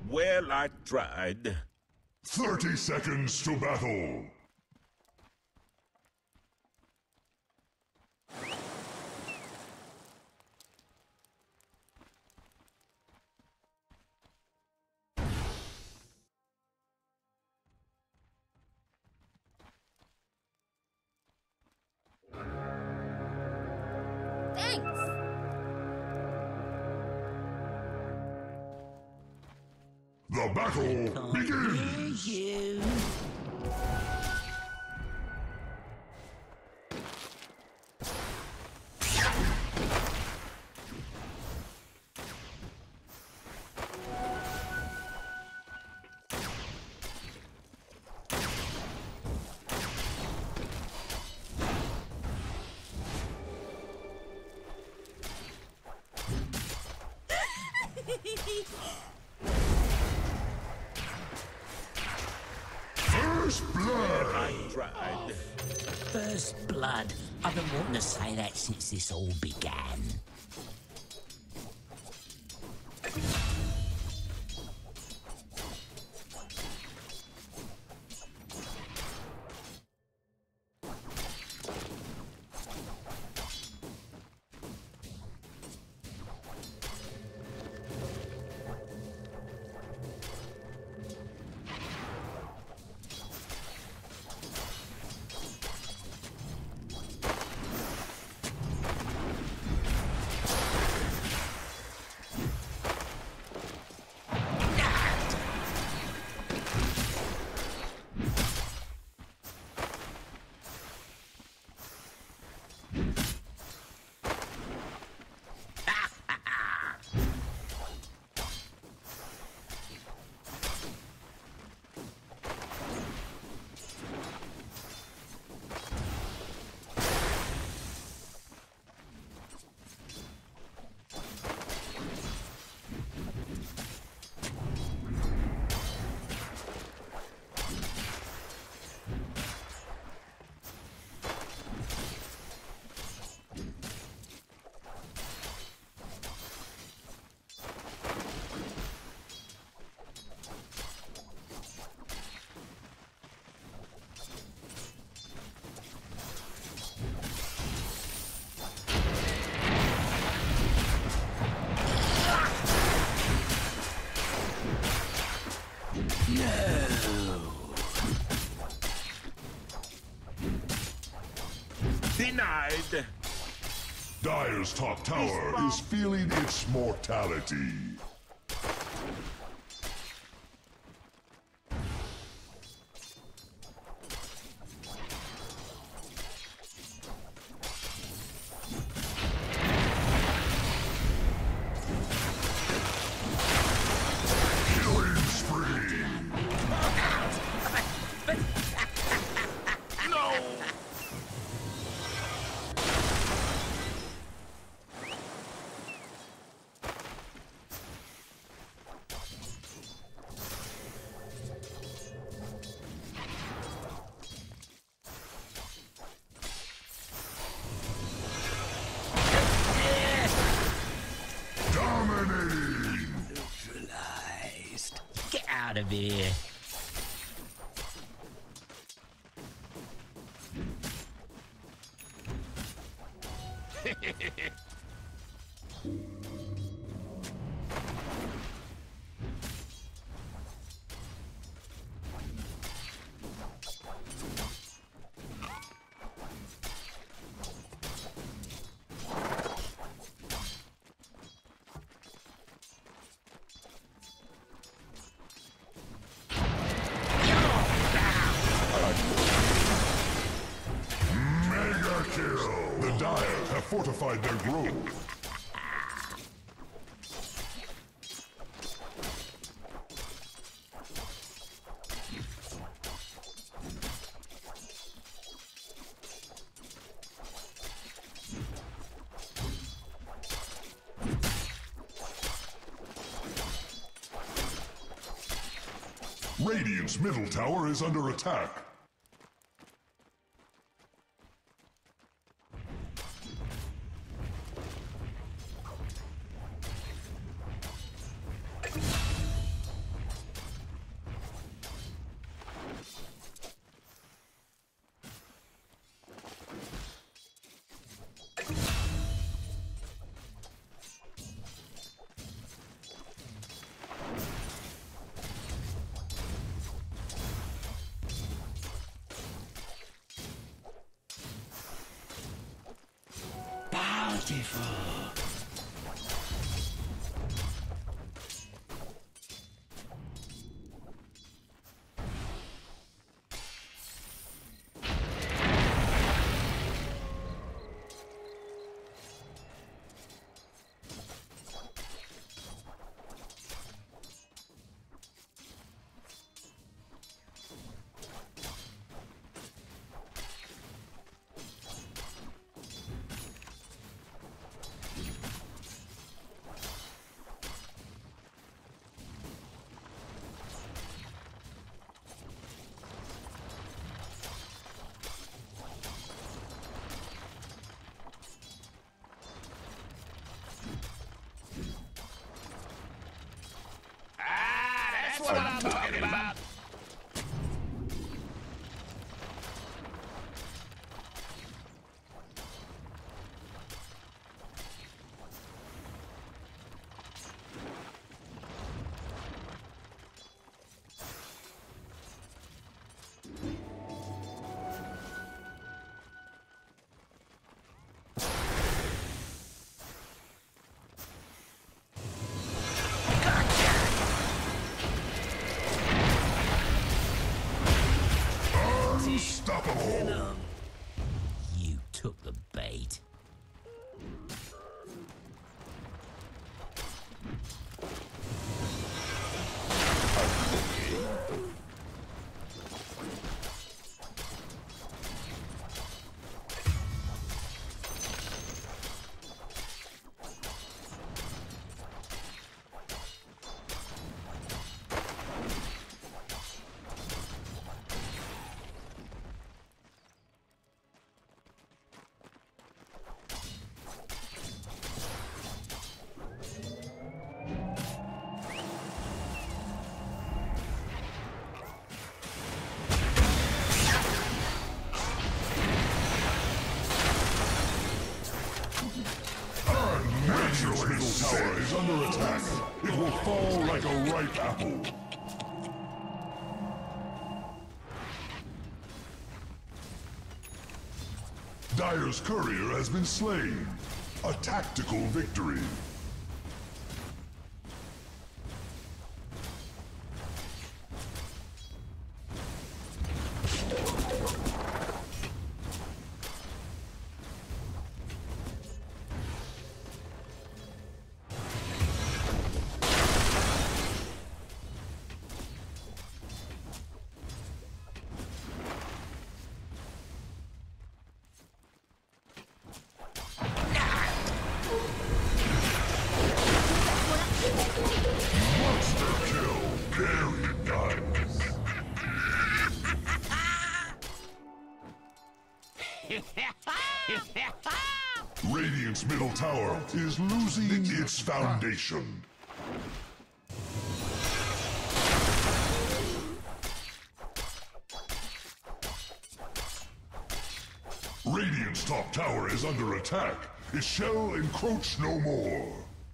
Well, I tried. 30 seconds to battle. Thanks. The battle begins! You. First blood! I tried. First blood. I've been wanting to say that since this all began. Denied. Dire's top tower is feeling its mortality. Killing spree! No! Dominating! Neutralized. Get out of here. Mega kill! The Dire have fortified their grove. Radiant's middle tower is under attack. Beautiful. That's what I'm talking about. Unstoppable! You took the bait. Radiant's middle tower is under attack. It will fall like a ripe apple. Dire's courier has been slain. A tactical victory. Radiant's middle tower is losing its foundation. Radiant's top tower is under attack. It shall encroach no more.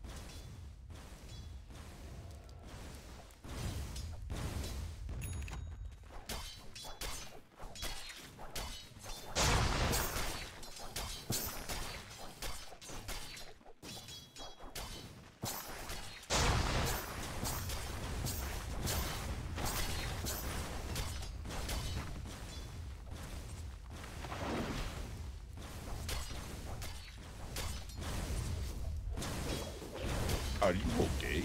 Are you okay?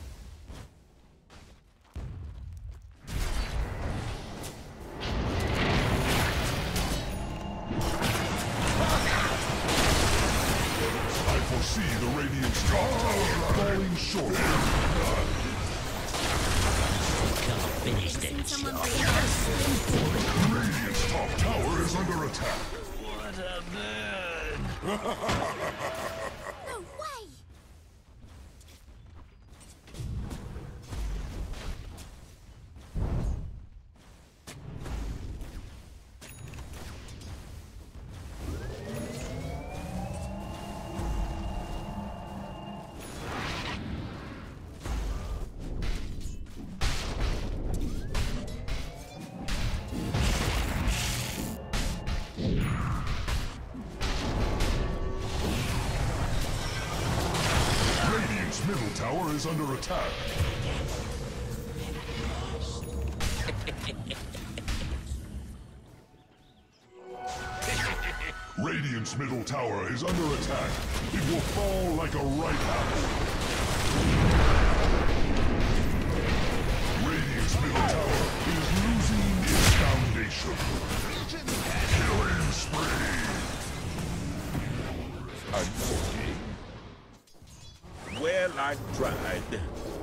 I foresee the Radiant's top tower falling short. Can't finish this job. Radiant's top tower is under attack. What a bird! No way! tower is under attack. Radiant's middle tower is under attack. It will fall like a ripe apple. Radiant's middle tower is losing its foundation. Killing spree. Are you okay? Well, I tried.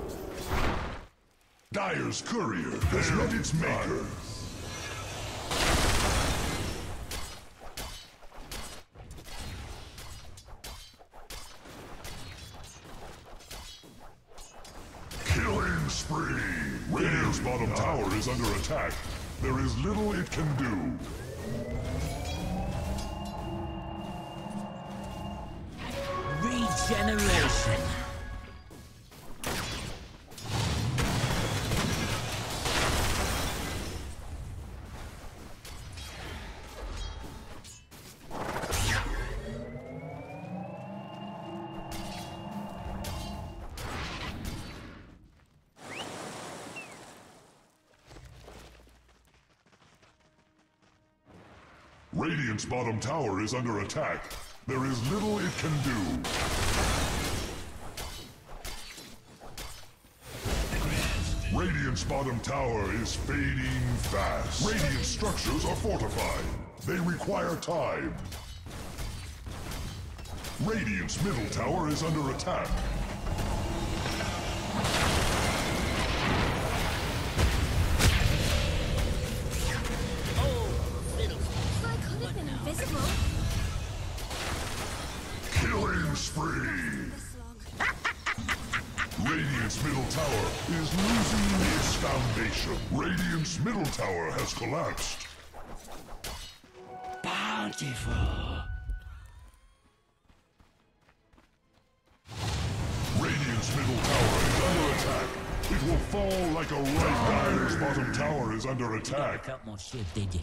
Dire's courier has met its maker. Killing spree. Radiant's bottom tower is under attack. There is little it can do. Regeneration. Radiant's bottom tower is under attack. There is little it can do. Radiant's bottom tower is fading fast. Radiant structures are fortified. They require time. Radiant's middle tower is under attack. I could have been invisible. Killing spree. This long. Radiant's middle tower is losing its foundation. Radiant's middle tower has collapsed. Bountiful. Radiant's middle tower is under attack. It will fall like a ripe. Dire's bottom tower is under attack. Cut my shit, did you?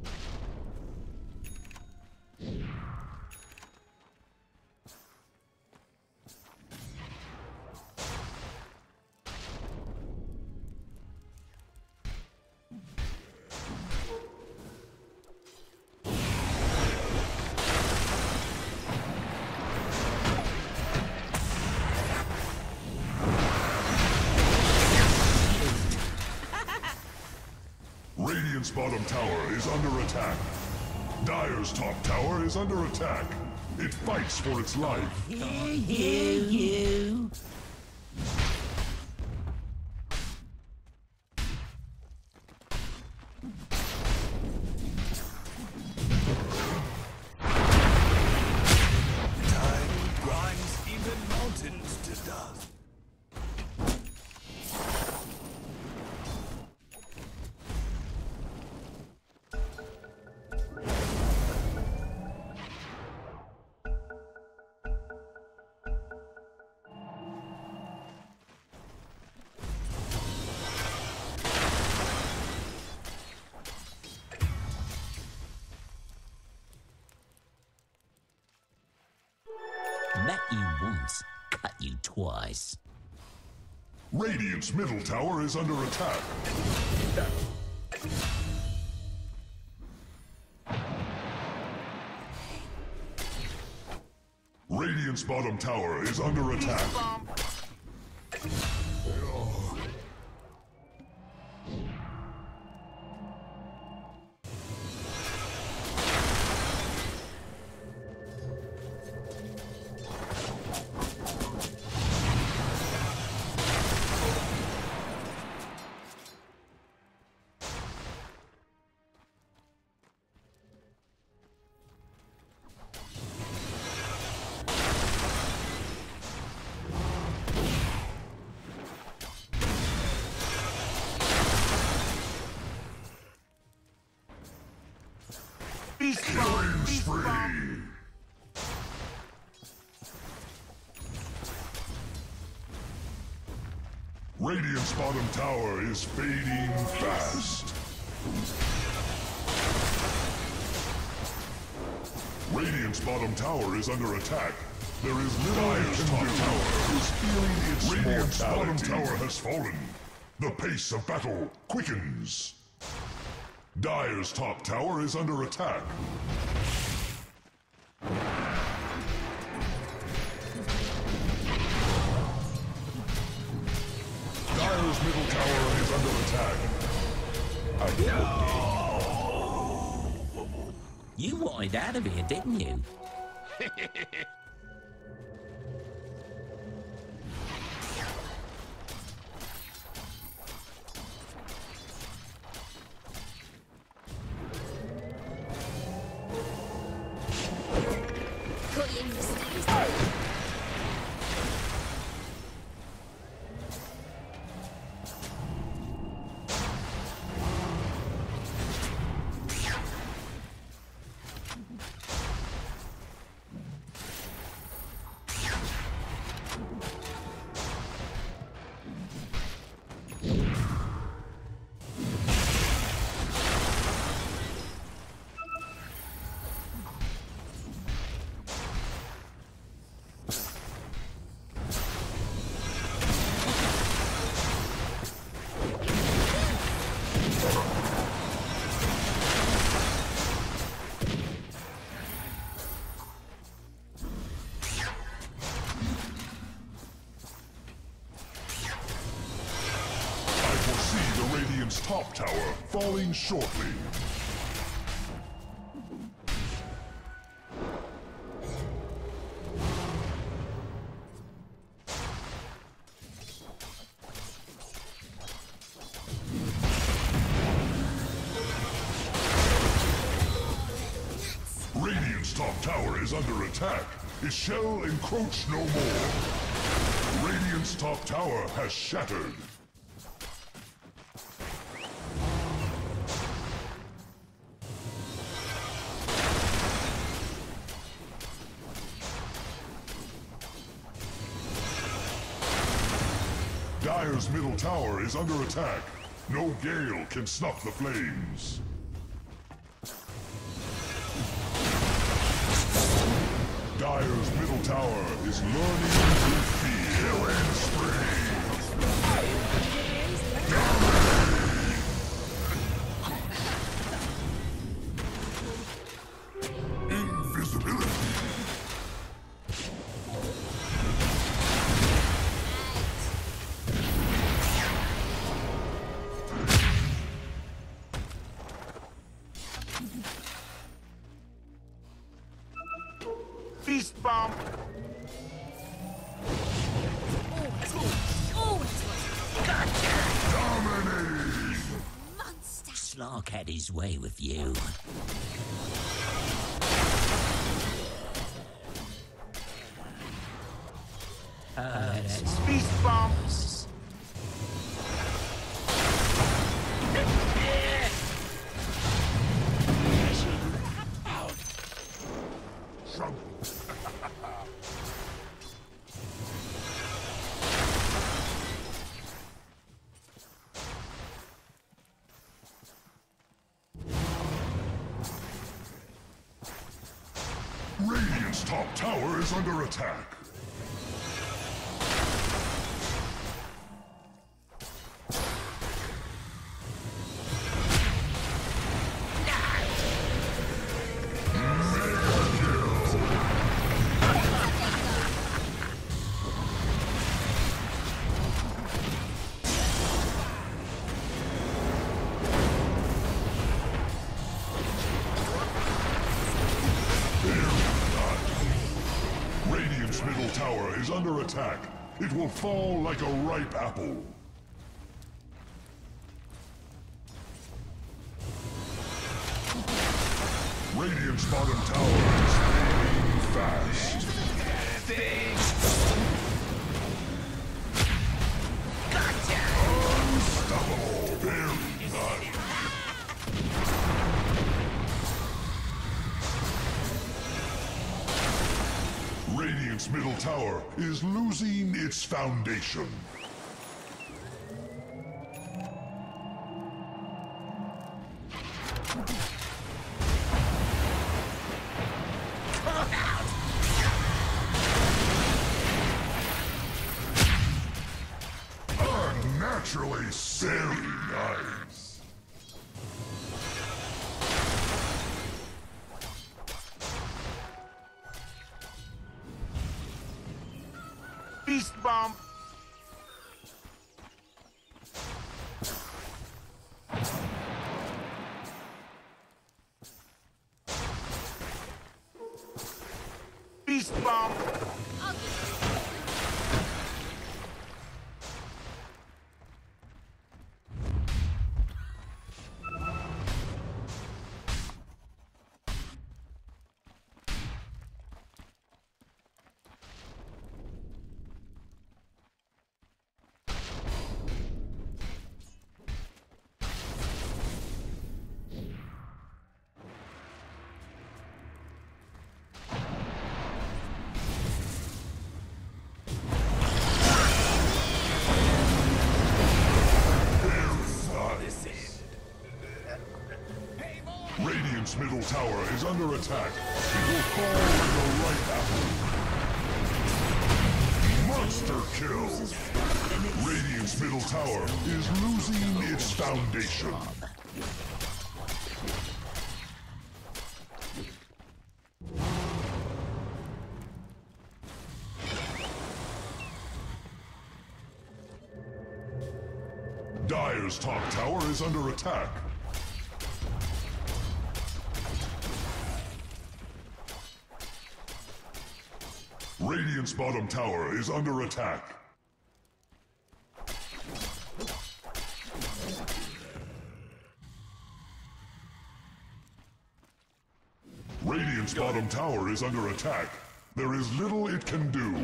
Radiant's bottom tower is under attack. Dire's top tower is under attack. It fights for its life. You. Time grinds even mountains to dust. Met you once, cut you twice. Radiant's middle tower is under attack. Radiant's bottom tower is under attack. Killing spree! Radiant's bottom tower is fading fast. Radiant's bottom tower is under attack. There is Dire's top tower is feeling its Radiant's bottom tower has fallen. The pace of battle quickens. Dire's top tower is under attack. Dire's middle tower is under attack. You wanted out of here, didn't you? Top tower falling shortly. Radiant's top tower is under attack. It shall encroach no more. Radiant's top tower has shattered. Dire's middle tower is under attack. No gale can snuff the flames. Dire's middle tower is learning to fear. Killing spree! Invisibility! Beast bomb. Dominating! Monster. Slark had his way with you. Beast bomb. Radiant's top tower is under attack. Radiant's middle tower is under attack. It will fall like a ripe apple. Radiant's bottom tower is fading fast. Unstoppable. Very nice. Radiant's middle tower is losing its foundation. Actually, very nice. Beast bomb. Beast bomb. Radiant's middle tower is under attack. It will fall in the right apple. Monster kill! Radiant's middle tower is losing its foundation. Dire's top tower is under attack. Radiant's bottom tower is under attack. Radiant's bottom tower is under attack. There is little it can do.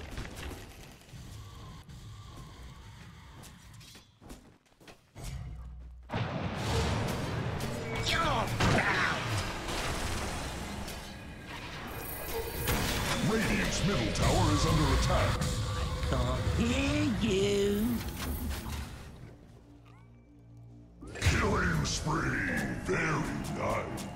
Radiant's middle tower is under attack. Can't hear you. Killing spree. Very nice.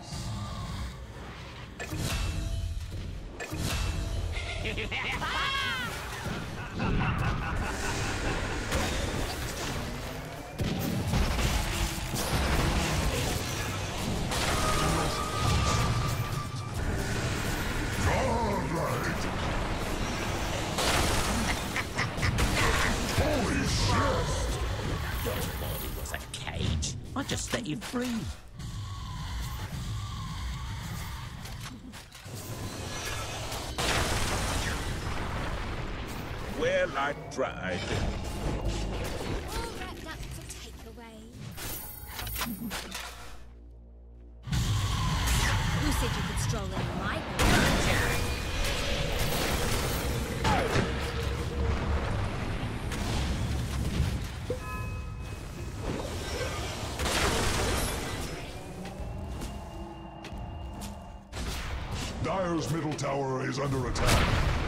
It was a cage. I just set you free. Well, I tried. All wrapped up for takeaway. Who said you could stroll in my room? Dire's middle tower is under attack.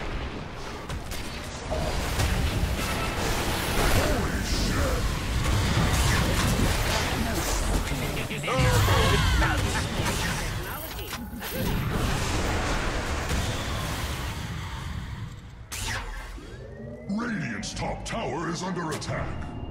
Holy shit! Radiant's top tower is under attack.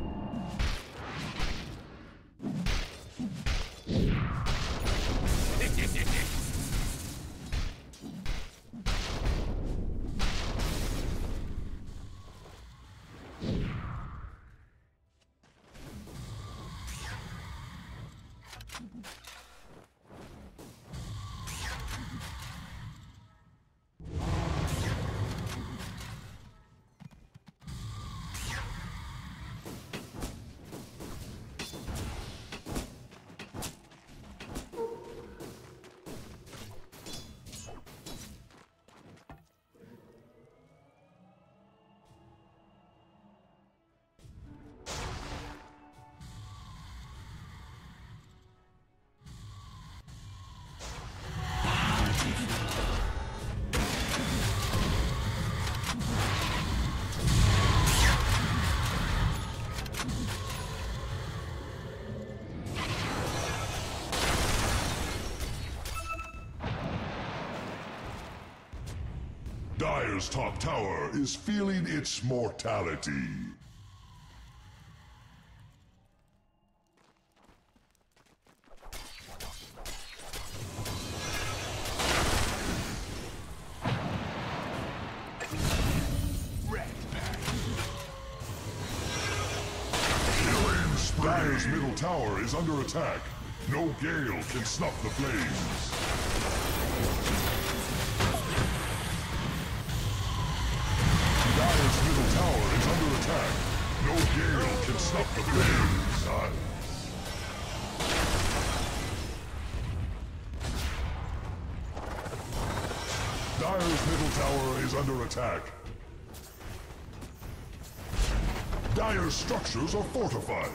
Dire's top tower is feeling its mortality. Dire's middle tower is under attack. No gale can snuff the flames. Dire's middle tower is under attack. No gale can snuff the flames. Dire's middle tower is under attack. Dire's structures are fortified.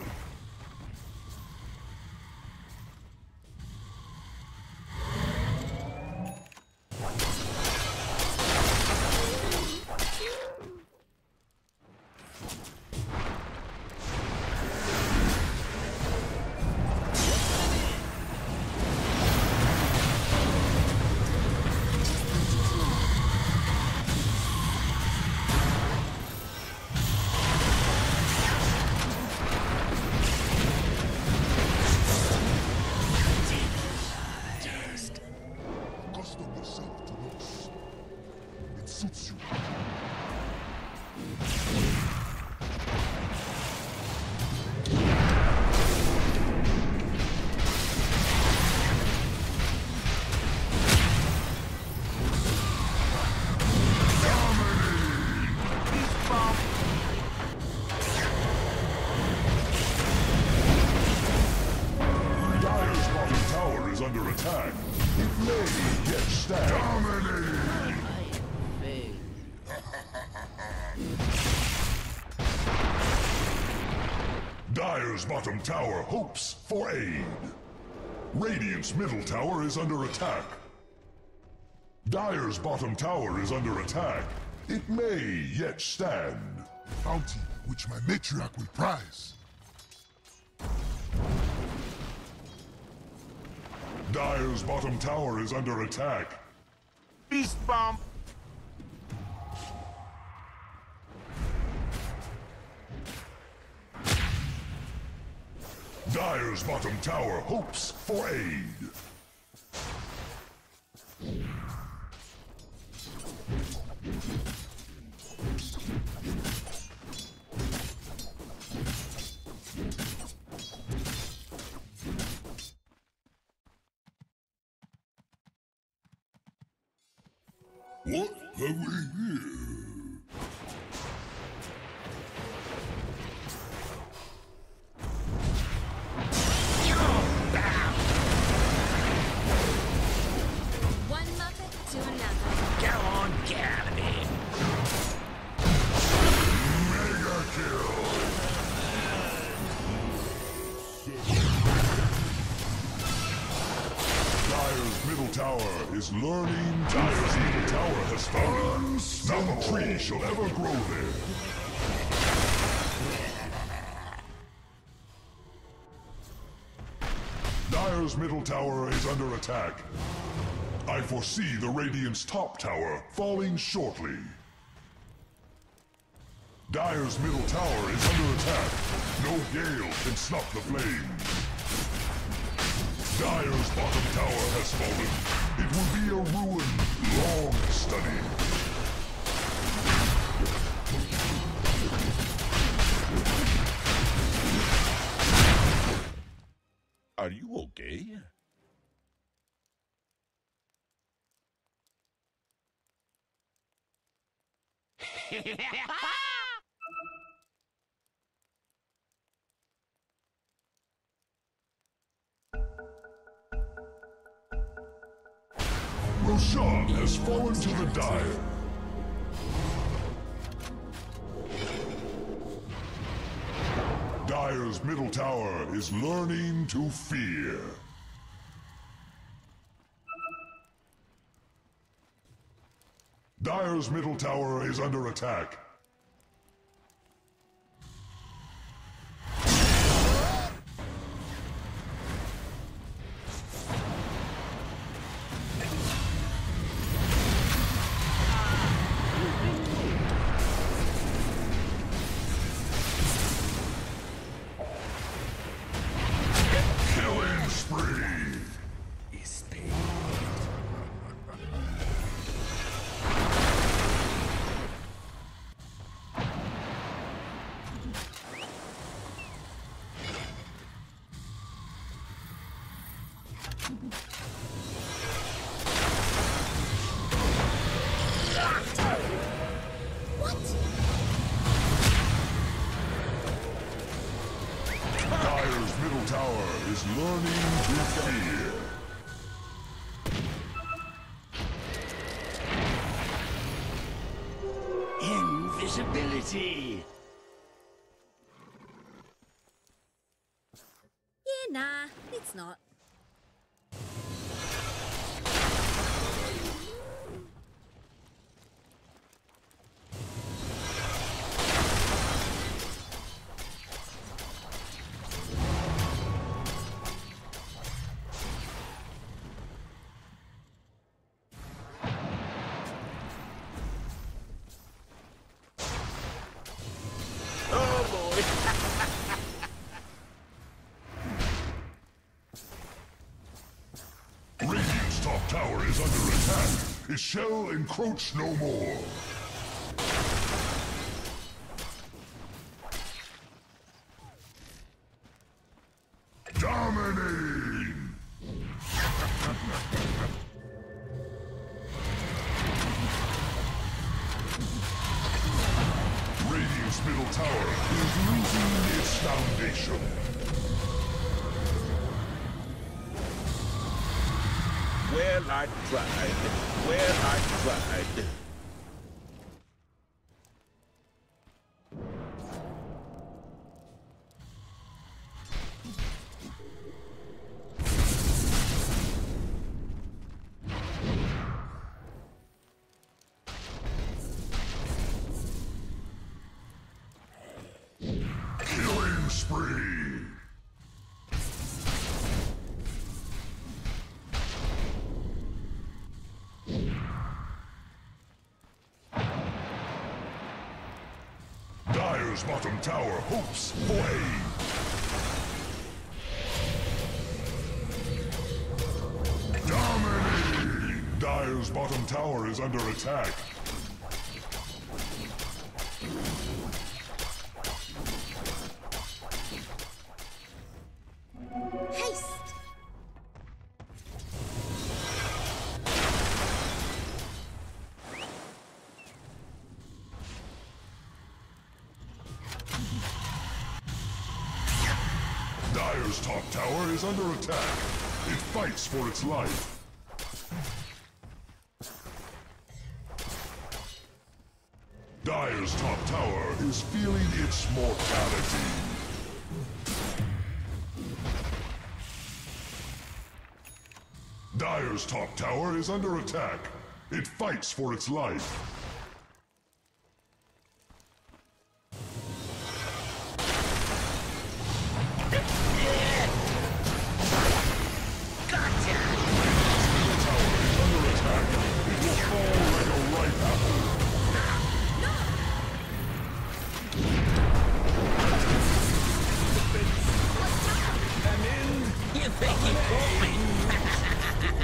Under attack. It may get stabbed. Dominating! Dire's bottom tower hopes for aid. Radiant's middle tower is under attack. Dire's bottom tower is under attack. It may yet stand. Bounty which my matriarch will prize. Dire's bottom tower is under attack. Beast bomb. Dire's bottom tower hopes for aid. What have we here? One muppet to another. Go on, get out of here. Mega kill! Dire's middle tower is learning. Dire's middle tower has fallen. No tree shall ever grow there. Dire's middle tower is under attack. I foresee the Radiant's top tower falling shortly. Dire's middle tower is under attack. No gale can snuff the flames. Dire's bottom tower has fallen. It will be a ruin long studied. Are you okay? Roshan has fallen to the Dire. Dire's middle tower is learning to fear. Dire's middle tower is under attack. Killing spree! Is paid. Dire's middle tower is learning to fear. Invisibility! Yeah, nah, it's not. Radiant's top tower is under attack. It shall encroach no more. Dominating! Radiant's middle tower is losing its foundation. Well, I tried. Well, I tried. Killing spree! Dire's bottom tower hopes for aid. Dominating! Dire's bottom tower is under attack. Haste! Dire's top tower is under attack. It fights for its life. Dire's top tower is feeling its mortality. Dire's top tower is under attack. It fights for its life. You think you caught me?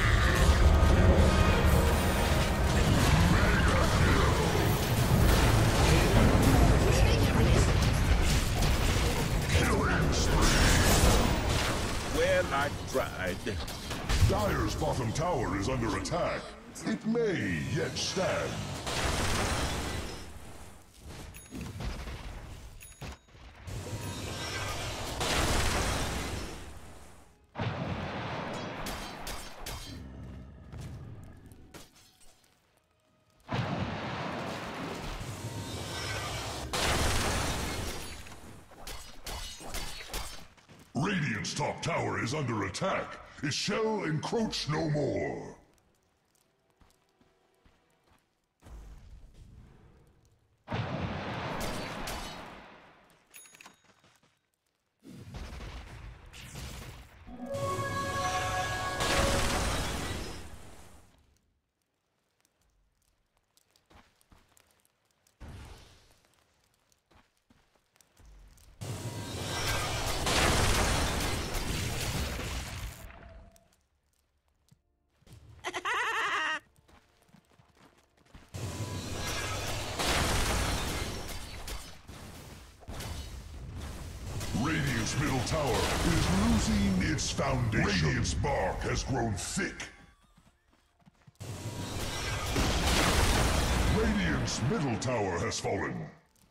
Well, I tried. Dire's bottom tower is under attack. It may yet stand. Radiant's top tower is under attack. It shall encroach no more. Radiant's middle tower is losing Losing its foundation. Radiant's bark has grown thick. Radiant's middle tower has fallen.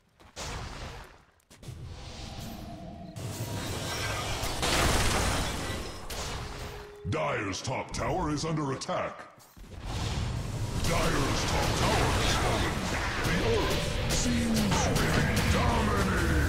Dire's top tower is under attack. Dire's top tower has fallen. The earth seems ready to dominate.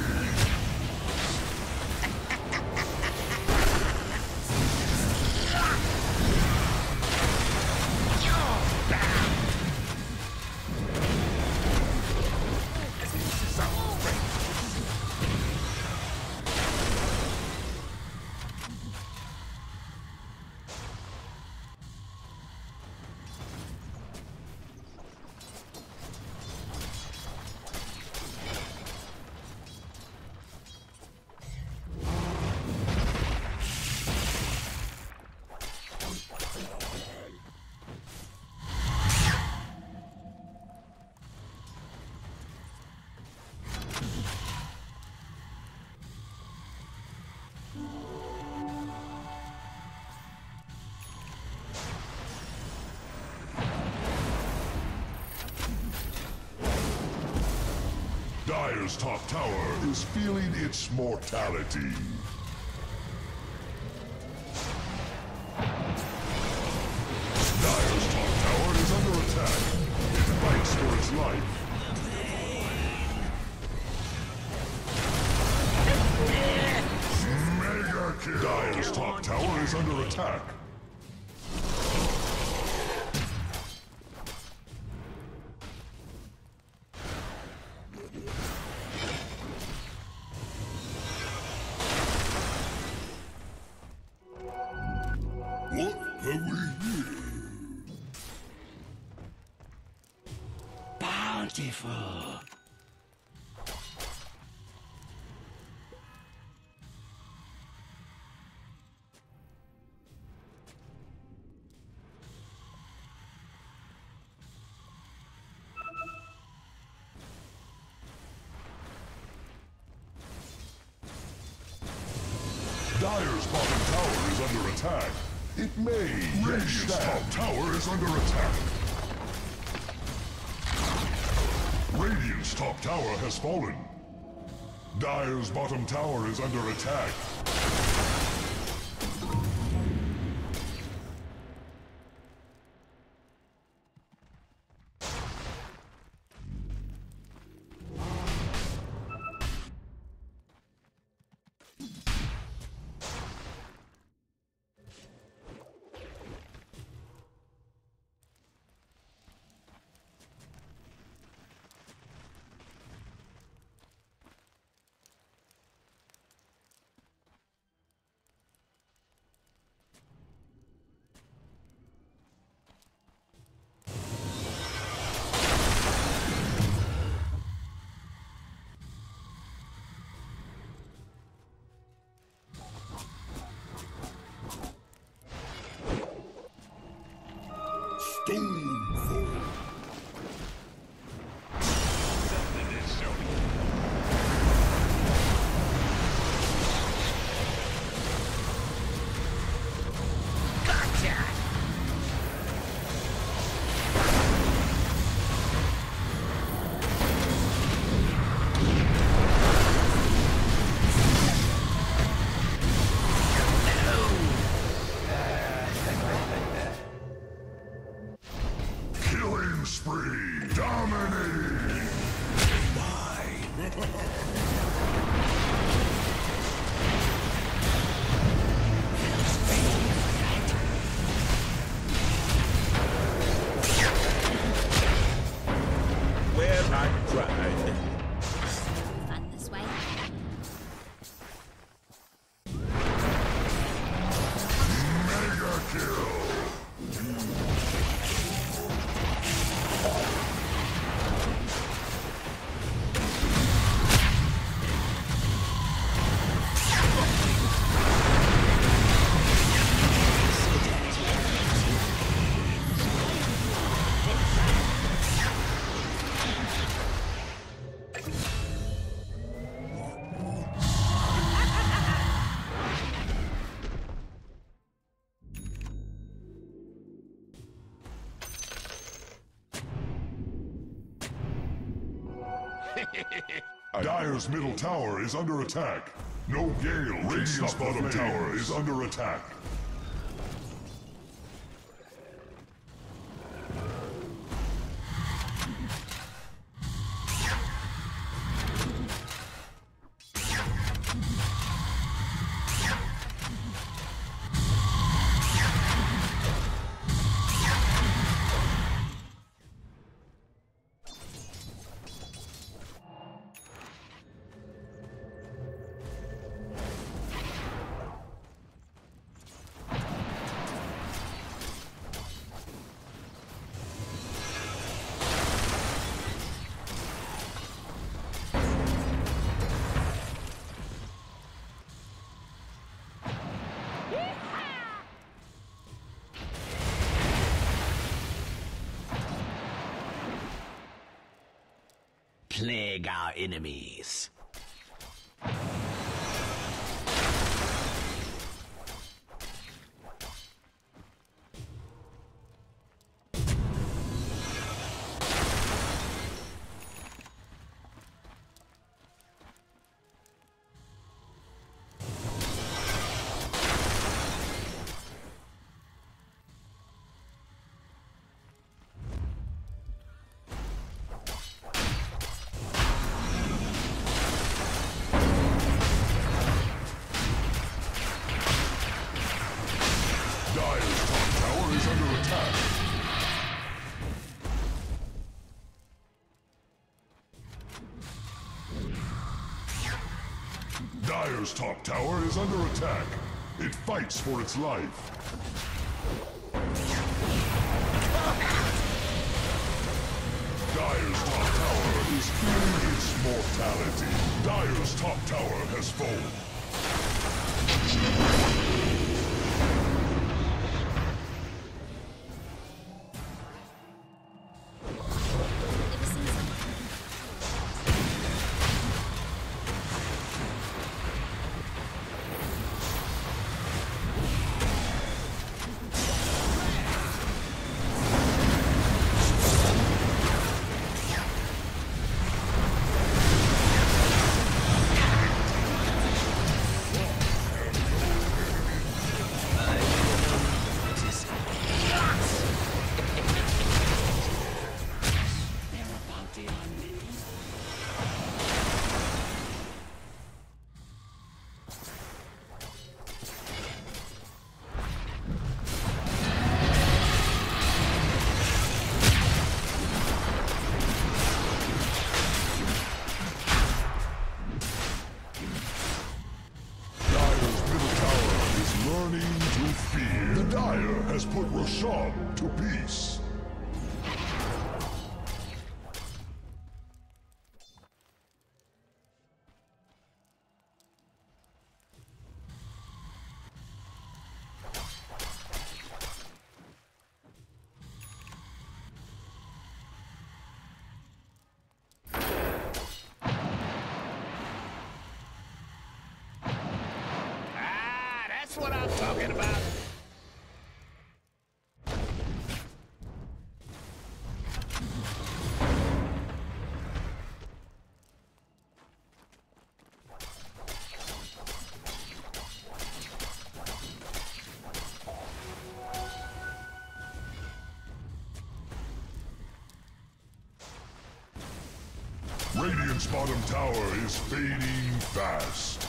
Dire's top tower is feeling its mortality. Dire's top tower is under attack. It fights for its life. Mega kill! Dire's top tower is under attack. What have we here? Bountiful. Dire's bottom tower is under attack. It may. Radiant's top tower is under attack. Radiant's top tower has fallen. Dire's bottom tower is under attack. Stonefall. Killing spree. Dominating. Well, I tried. Fun this way. Mega kill. Dire's middle tower is under attack. No gale. Radiant's bottom tower is under attack. Plague our enemies. Dire's top tower is under attack. It fights for its life. Dire's top tower is feeling its mortality. Dire's top tower has fallen. The Dire has put Roshan to peace. That's what I'm talking about. Radiant's bottom tower is fading fast.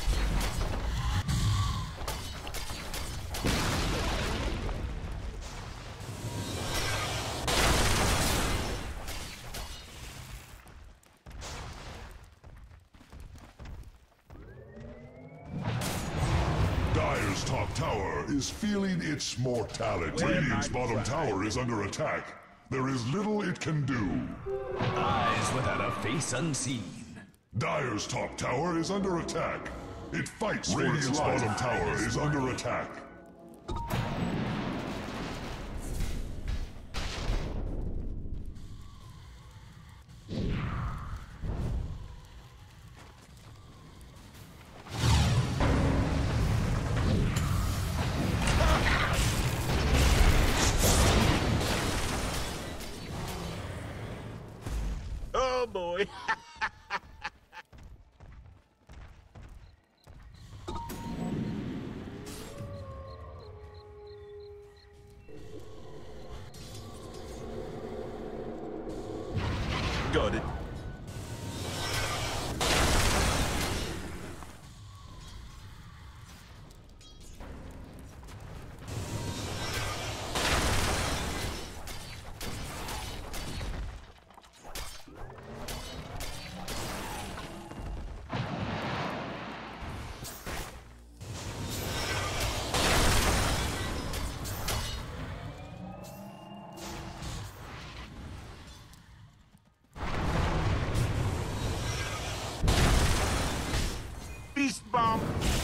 Dire's top tower is feeling its mortality. Radiant's bottom tower is under attack. There is little it can do. Eyes without a face unseen. Dire's top tower is under attack. It fights for its life. Radiant's bottom tower is under attack. Oh boy. got it. Beast bomb.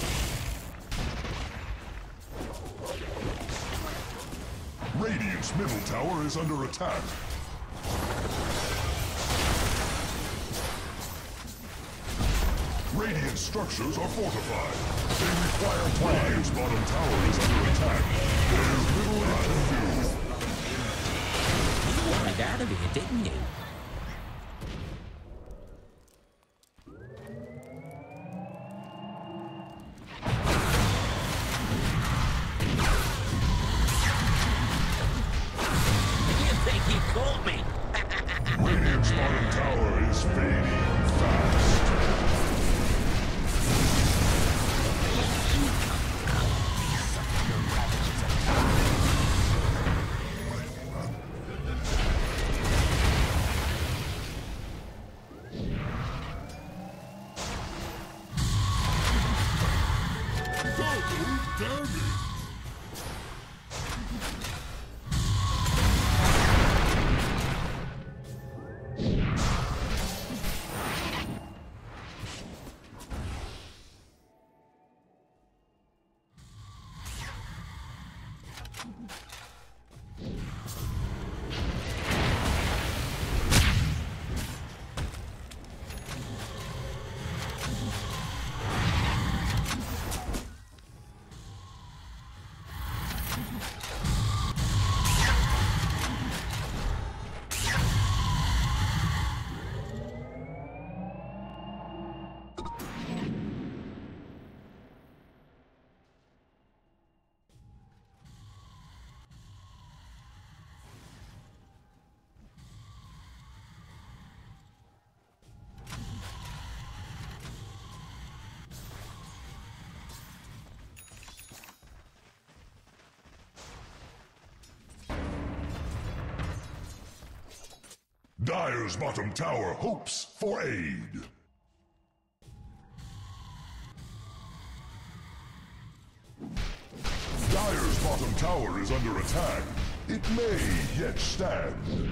Radiant's middle tower is under attack. Radiant structures are fortified. They require time. Radiant's bottom tower is under attack. There's little it can do. You wanted out of here, didn't you? Radiant's bottom tower is fading fast. Double damage! Dire's bottom tower hopes for aid. Dire's bottom tower is under attack. It may yet stand.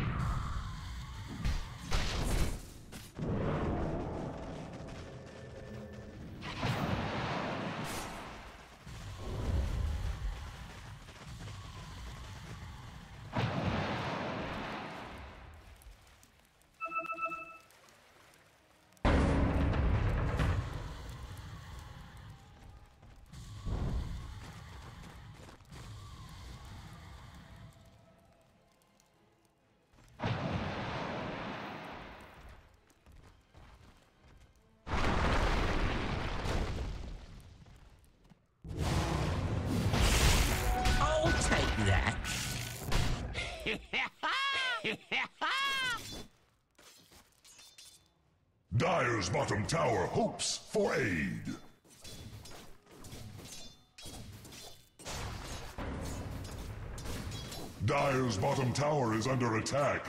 That. Dire's bottom tower hopes for aid. Dire's bottom tower is under attack.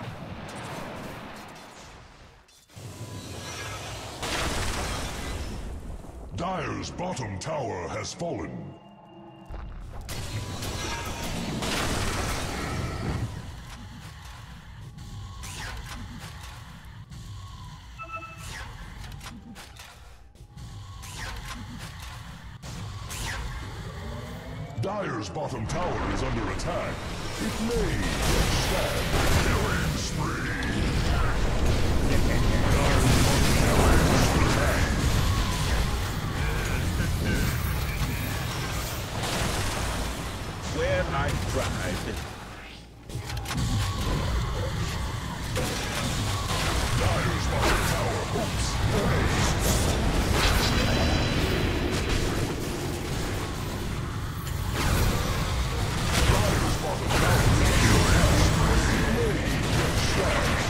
Dire's bottom tower has fallen. Dire's bottom tower is under attack. It may yet stand. Killing spree! Dire's bottom tower is under attack. Where I tried. Dire's bottom tower hopes for aid. Dire's bottom tower is under attack. It may yet stand.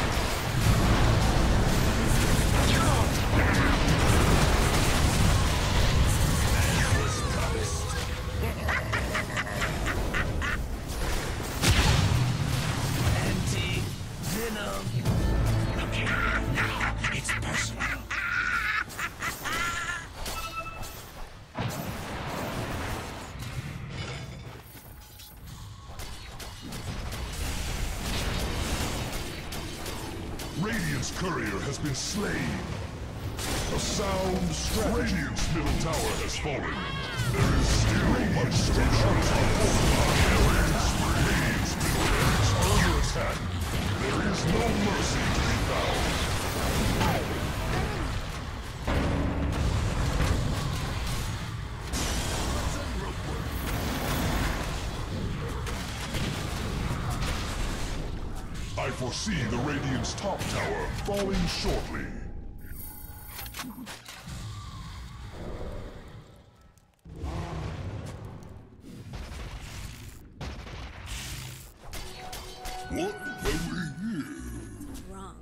Radiant's courier has been slain. A sound strategy. Radiant's middle tower has fallen. There is still much structures are fortified. Radiant's middle barracks are under attack. There is no mercy to be found. I foresee the Radiant's top tower falling shortly. What have we here? Wrong.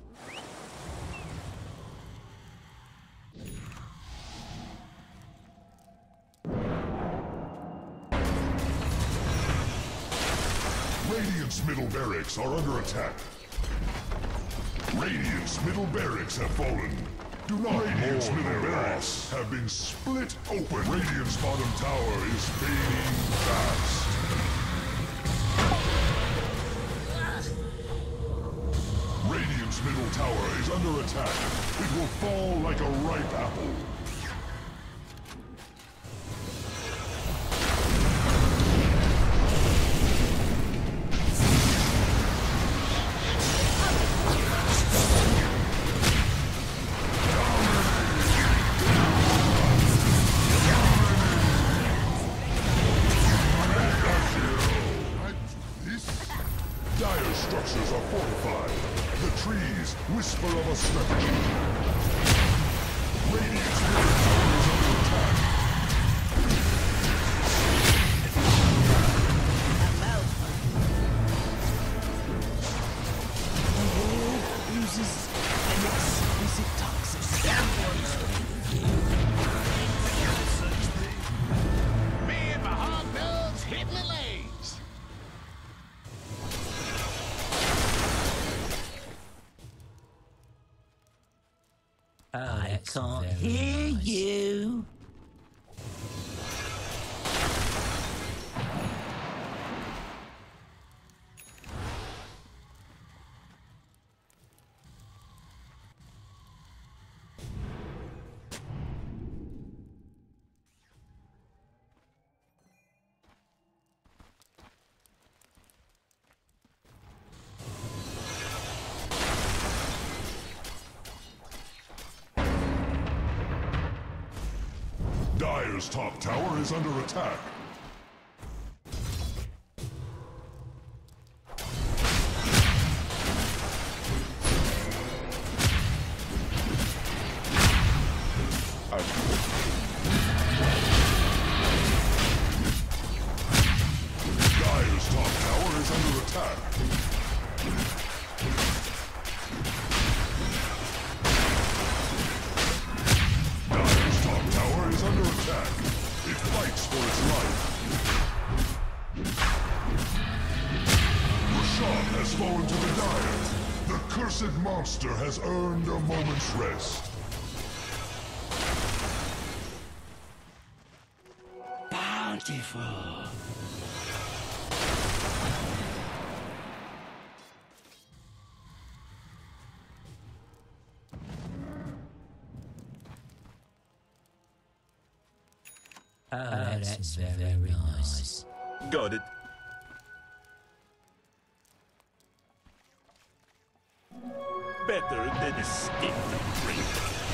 Radiant's middle barracks are under attack. Radiant's middle barracks have fallen. Do not Radiant's middle barracks have been split open. Radiant's bottom tower is fading fast. Radiant's middle tower is under attack. It will fall like a ripe apple. Dire structures are fortified. The trees whisper of a strategy. Radiant's middle tower is under attack. The world uses an exquisite toxicity. Me and my hog dogs hitting the legs. I can't hear you. Dire's top tower is under attack. Dire's top tower is under attack. Dire's top tower is under attack. It fights for its life. Roshan has fallen to the Dire. The cursed monster has earned a moment's rest. Bountiful. Oh, that's very nice. Got it. Better than a stick to drink.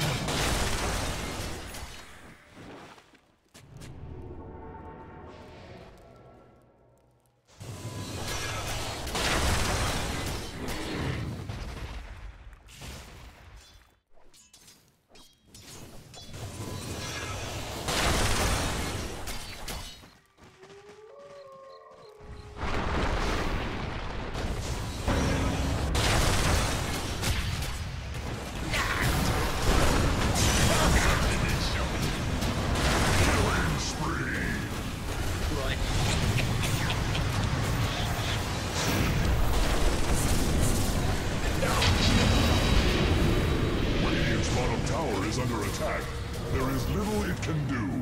Is under attack. There is little it can do.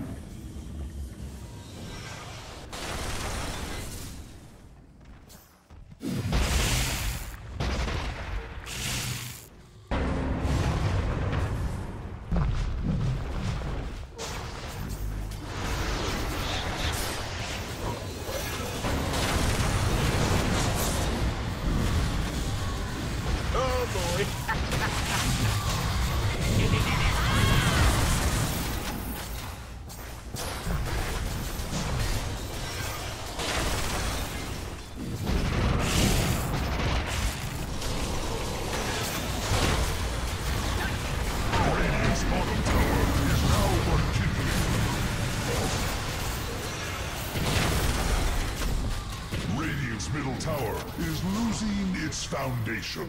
is losing its foundation.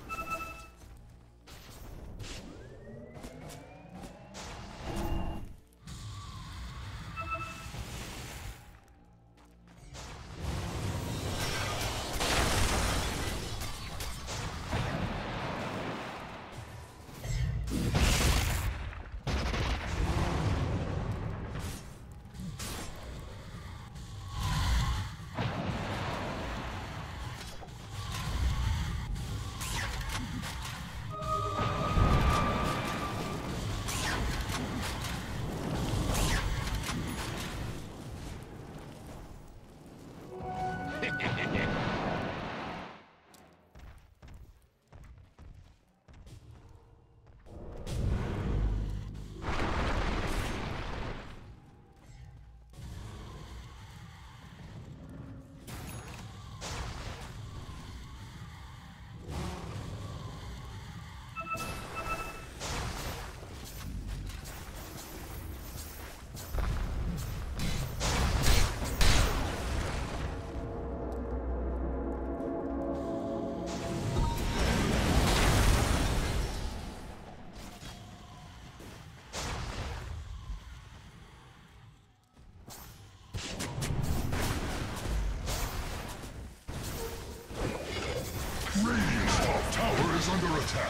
Radiant's top tower is under attack.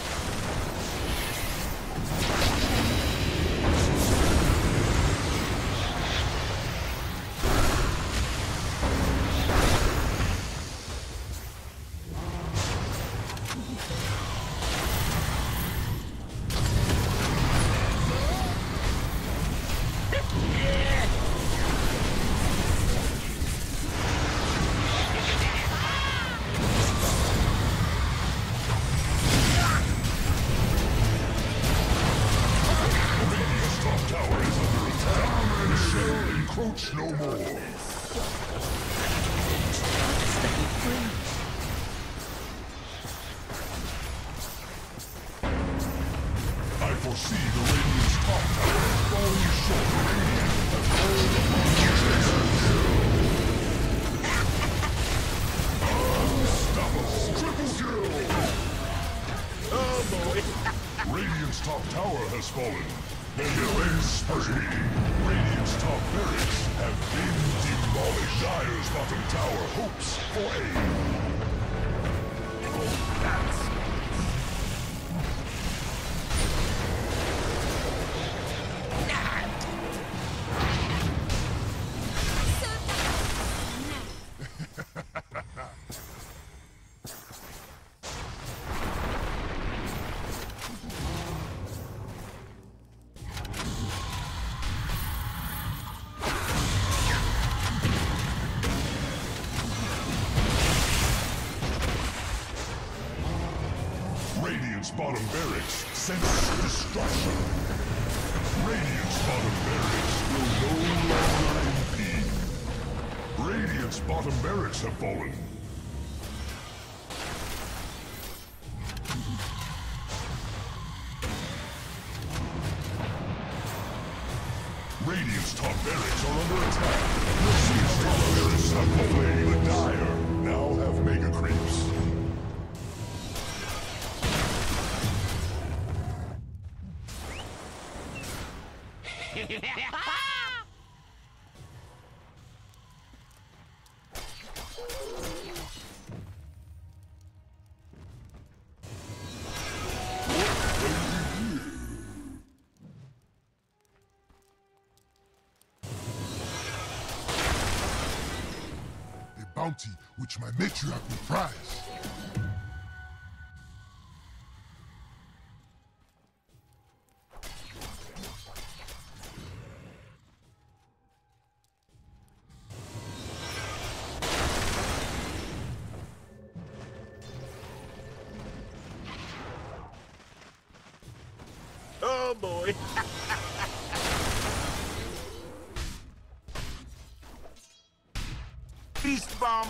Encroach no more. I foresee the Radiant's top tower falling short. Radiant has fallen upon the Unstoppable. Triple kill. Oh boy. Radiant's top tower has fallen. The killing spree. Radiant's top barracks have been demolished. Dire's bottom tower hopes for aid. Radiant's bottom barracks sense destruction. Radiant's bottom barracks will no longer impede. Radiant's bottom barracks have fallen. Radiant's top barracks are under attack. Radiant's top barracks have fallen. The Dire now have mega creeps. A bounty which my matriarch will prize. Oh boy. Beast bomb.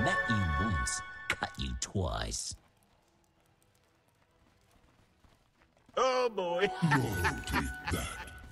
Met you once, cut you twice. Oh boy. No, take that.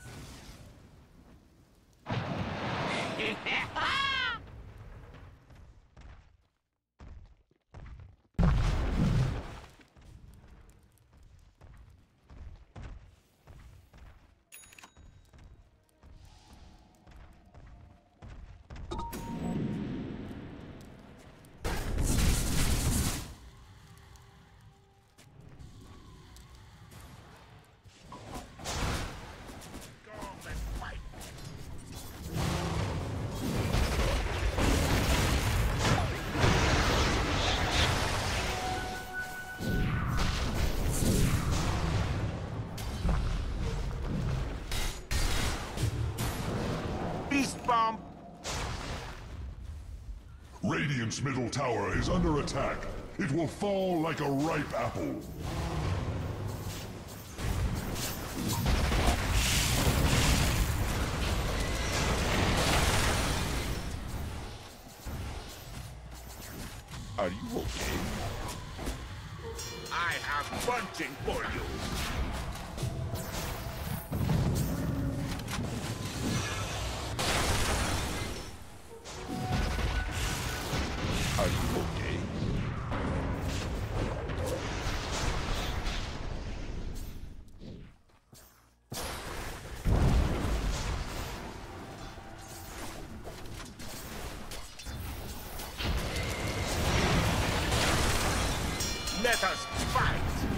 Beast bomb. Radiant's middle tower is under attack. It will fall like a ripe apple. Are you okay? I have punching for you. Are you okay? Let us fight!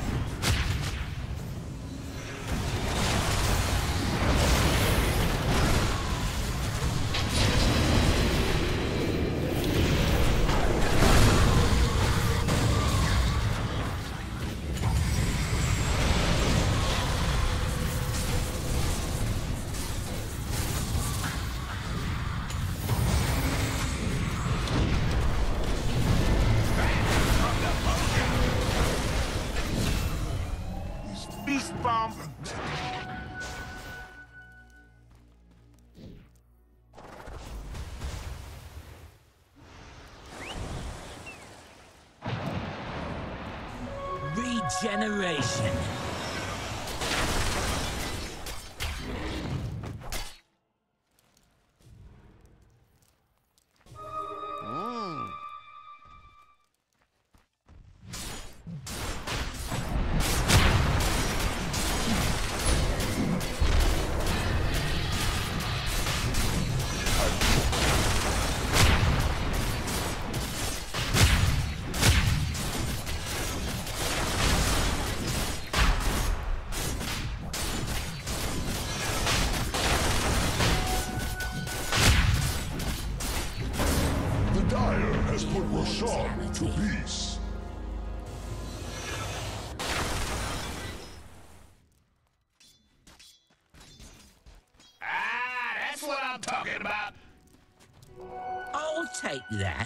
Beast bomb! Regeneration. The Dire has put Roshan to peace. That's what I'm talking about. I'll take that.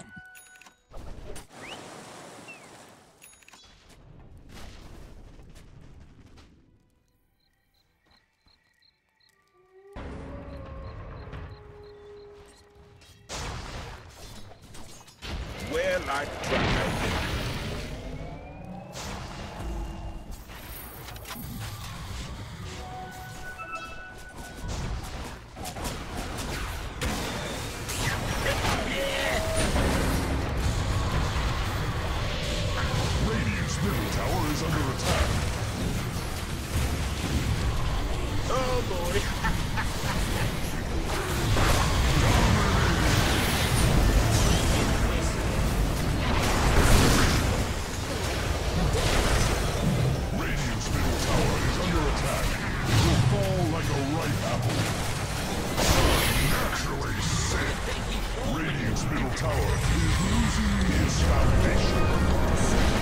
Well, I tried. Radiant's middle tower is under attack. Oh boy. Radiant's middle tower is under attack. It will fall like a ripe apple. Naturally sick. Radiant's middle tower is losing its foundation.